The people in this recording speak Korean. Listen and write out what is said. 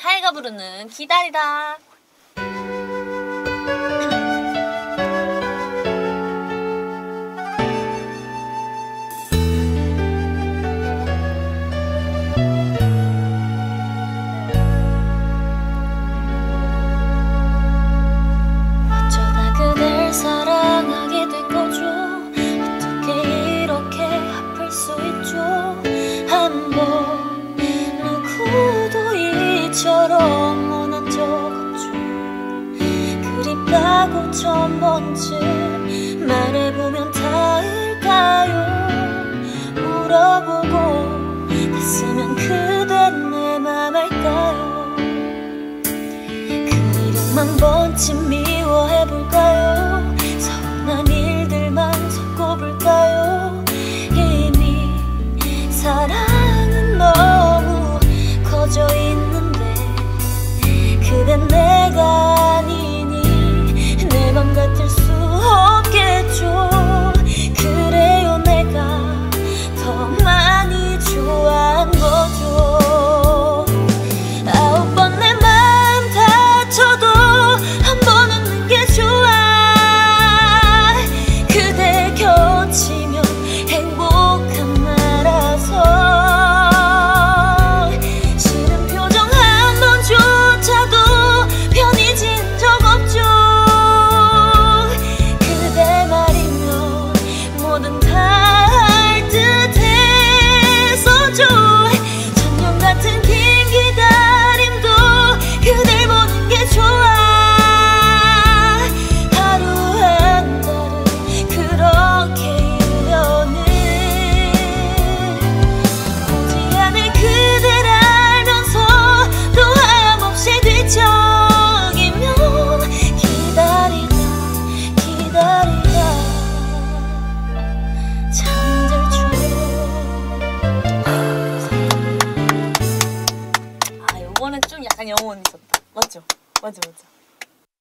하이가 부르는 기다리다. 어쩌다 그댈 사랑하게 된 거죠. 어떻게 이렇게 아플 수 있죠. 한번 누구도 이처럼 원한 적 없죠. 그립다고 천 번쯤 말해보면 닿을까요. 물어보고 됐으면 그댄 내 맘 알까요. 그 이름만 번쯤 미워해볼까요. 서운한 일들만 섞어볼까요. 이미 사랑은 너무 커져 있는데 그댄 내가 아니니 내 맘 같을 수 없겠죠. 그래요 내가 더 많이 좋아한 거죠. 9번 내 맘 다쳐도 한 번 웃는 게 좋아. 그대 곁이면 행복한 나라서 싫은 표정 한 번조차도 편히 진 적 없죠. 그대 말이면 뭐든 다 할 듯해서죠. 천년 같은 긴 기다림도 그댈 보는 게 좋아. 하루 한 달을 그렇게 일려는 오지 않을 그댈 알면서 또 하염없이 뒤척이며 기다리다 기다리다 잠들죠. 아, 요거는 좀 약간 영혼이 있었다. 맞죠? 맞죠?